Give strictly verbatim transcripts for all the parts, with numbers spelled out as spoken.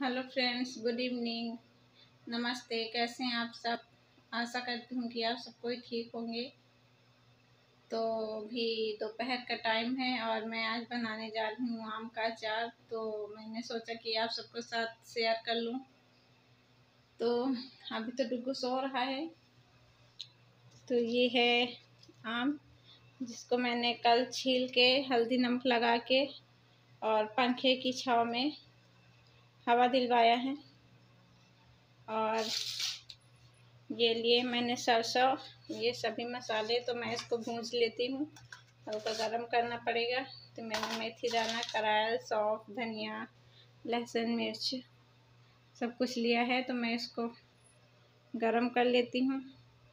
Hello friends, good evening, नमस्ते। कैसे हैं आप सब? आशा करती हूँ कि आप सब कोई ठीक होंगे। तो भी दोपहर का टाइम है और मैं आज बनाने जा रही हूँ आम का अचार। तो मैंने सोचा कि आप सबके साथ शेयर कर लूँ। तो अभी तो डुगू सो रहा है। तो ये है आम, जिसको मैंने कल छील के हल्दी नमक लगा के और पंखे की छांव में हवा दिलवाया है। और ये लिए मैंने सरसों, ये सभी मसाले। तो मैं इसको भूंज लेती हूँ, हल्का गरम करना पड़ेगा। तो मैंने मेथी दाना, करायल, सौंफ, धनिया, लहसुन, मिर्च सब कुछ लिया है। तो मैं इसको गरम कर लेती हूँ।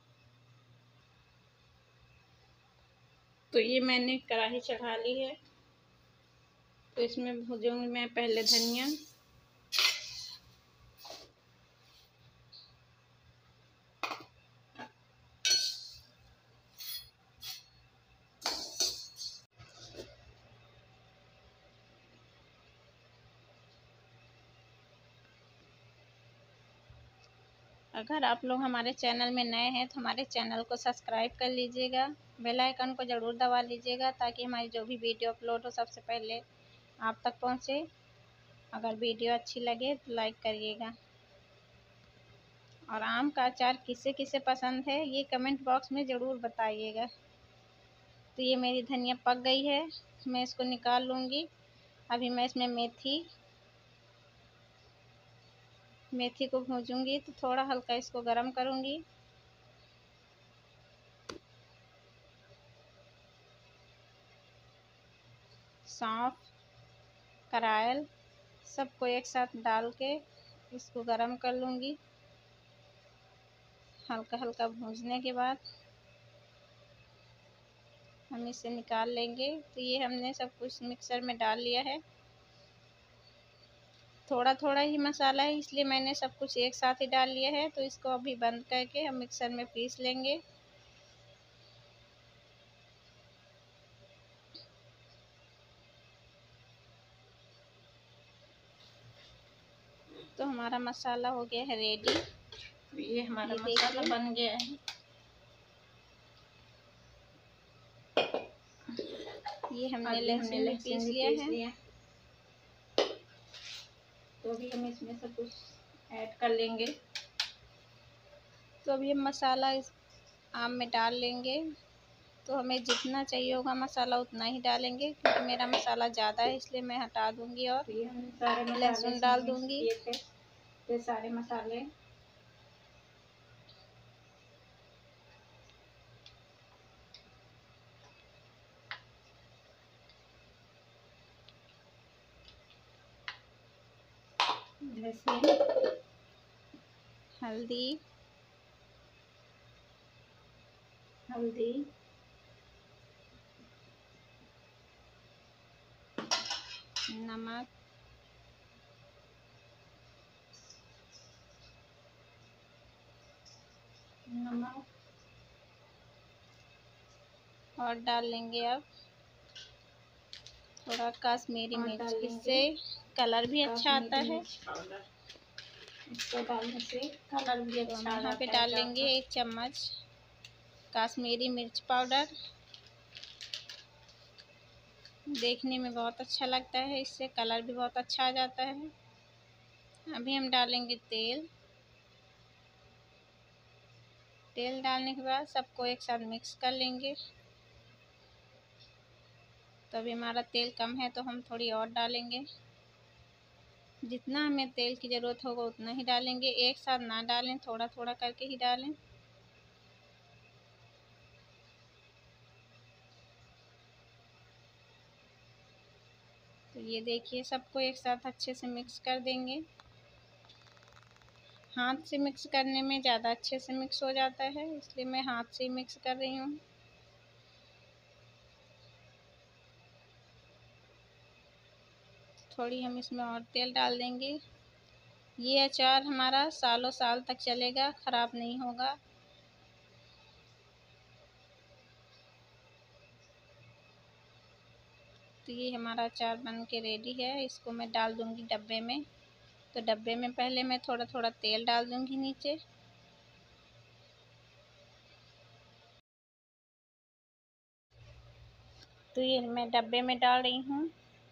तो ये मैंने कढ़ाई चढ़ा ली है। तो इसमें भूजूंगी मैं पहले धनिया, अगर आप लोग हमारे चैनल में नए हैं तो हमारे चैनल को सब्सक्राइब कर लीजिएगा, बेल आइकन को ज़रूर दबा लीजिएगा ताकि हमारी जो भी वीडियो अपलोड हो सबसे पहले आप तक पहुंचे। अगर वीडियो अच्छी लगे तो लाइक करिएगा। और आम का अचार किसे किसे पसंद है ये कमेंट बॉक्स में ज़रूर बताइएगा। तो ये मेरी धनिया पक गई है, मैं इसको निकाल लूँगी। अभी मैं इसमें मेथी मेथी को भूंजूंगी। तो थोड़ा हल्का इसको गरम करूँगी। सौंफ, करायल सबको एक साथ डाल के इसको गरम कर लूँगी। हल्का हल्का भूंजने के बाद हम इसे निकाल लेंगे। तो ये हमने सब कुछ मिक्सर में डाल लिया है। थोड़ा थोड़ा ही मसाला है, इसलिए मैंने सब कुछ एक साथ ही डाल लिया है। तो इसको अभी बंद करके हम मिक्सर में पीस लेंगे। तो हमारा मसाला हो गया है रेडी। तो ये हमारा ये मसाला बन गया है। ये हमने लहसुन भी पीस लिया है। तो अभी हम इसमें सब कुछ ऐड कर लेंगे। तो अभी हम मसाला इस आम में डाल लेंगे। तो हमें जितना चाहिए होगा मसाला उतना ही डालेंगे, क्योंकि मेरा मसाला ज़्यादा है इसलिए मैं हटा दूंगी। और लहसुन डाल दूंगी। ये सारे मसाले जैसे हल्दी हल्दी नमक, नमक और डाल लेंगे अब थोड़ा कश्मीरी मिर्च, इससे कलर भी अच्छा आता है। इसको डालने से कलर भी अच्छा आता है। यहाँ पे डाल लेंगे एक चम्मच कश्मीरी मिर्च पाउडर। देखने में बहुत अच्छा लगता है, इससे कलर भी बहुत अच्छा आ जाता है। अभी हम डालेंगे तेल। तेल डालने के बाद सबको एक साथ मिक्स कर लेंगे। तो अभी हमारा तेल कम है तो हम थोड़ी और डालेंगे। जितना हमें तेल की ज़रूरत होगा उतना ही डालेंगे, एक साथ ना डालें, थोड़ा थोड़ा करके ही डालें। तो ये देखिए सबको एक साथ अच्छे से मिक्स कर देंगे। हाथ से मिक्स करने में ज़्यादा अच्छे से मिक्स हो जाता है, इसलिए मैं हाथ से ही मिक्स कर रही हूँ। थोड़ी हम इसमें और तेल डाल देंगे। ये अचार हमारा सालों साल तक चलेगा, ख़राब नहीं होगा। तो ये हमारा अचार बन के रेडी है। इसको मैं डाल दूँगी डब्बे में। तो डब्बे में पहले मैं थोड़ा थोड़ा तेल डाल दूंगी नीचे। तो ये मैं डब्बे में डाल रही हूँ।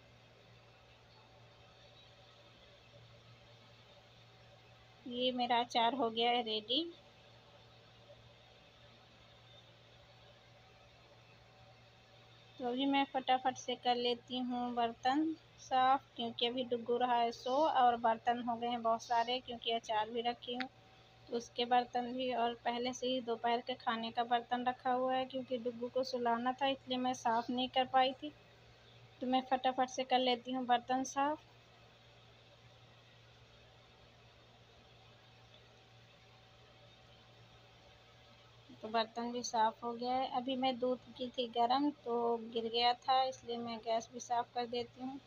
ये मेरा अचार हो गया है रेडी। तो अभी मैं फटाफट से कर लेती हूँ बर्तन साफ, क्योंकि अभी डुगू रहा है सो, और बर्तन हो गए हैं बहुत सारे क्योंकि अचार भी रखी हूँ तो उसके बर्तन भी, और पहले से ही दोपहर के खाने का बर्तन रखा हुआ है क्योंकि डुगू को सुलाना था, इसलिए मैं साफ़ नहीं कर पाई थी। तो मैं फटाफट से कर लेती हूँ बर्तन साफ़। तो बर्तन भी साफ़ हो गया है। अभी मैं दूध की थी गरम तो गिर गया था, इसलिए मैं गैस भी साफ़ कर देती हूँ।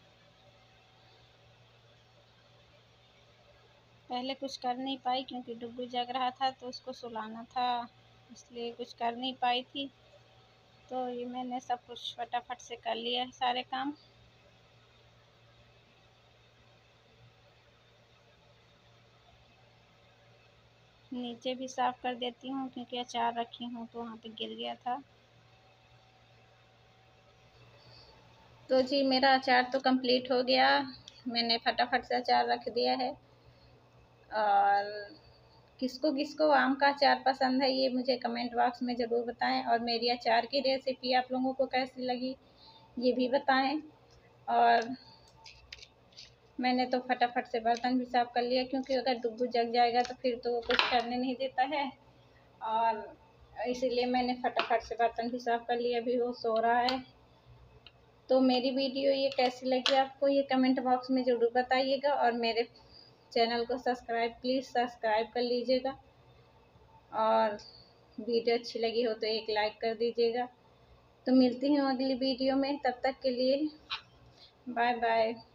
पहले कुछ कर नहीं पाई क्योंकि डुगू जग रहा था तो उसको सुलाना था, इसलिए कुछ कर नहीं पाई थी। तो ये मैंने सब कुछ फटाफट से कर लिया है सारे काम। नीचे भी साफ़ कर देती हूँ क्योंकि अचार रखी हूँ तो वहाँ पे गिर गया था। तो जी मेरा अचार तो कंप्लीट हो गया, मैंने फटाफट से अचार रख दिया है। और किसको किसको आम का अचार पसंद है ये मुझे कमेंट बॉक्स में ज़रूर बताएं, और मेरी अचार की रेसिपी आप लोगों को कैसी लगी ये भी बताएं। और मैंने तो फटाफट से बर्तन भी साफ़ कर लिया क्योंकि अगर डुगू जग जाएगा तो फिर तो वो कुछ करने नहीं देता है, और इसीलिए मैंने फटाफट से बर्तन भी साफ़ कर लिया। अभी वो सो रहा है। तो मेरी वीडियो ये कैसी लगी आपको ये कमेंट बॉक्स में ज़रूर बताइएगा, और मेरे चैनल को सब्सक्राइब प्लीज़ सब्सक्राइब कर लीजिएगा, और वीडियो अच्छी लगी हो तो एक लाइक कर दीजिएगा। तो मिलती हूँ अगली वीडियो में, तब तक के लिए बाय बाय।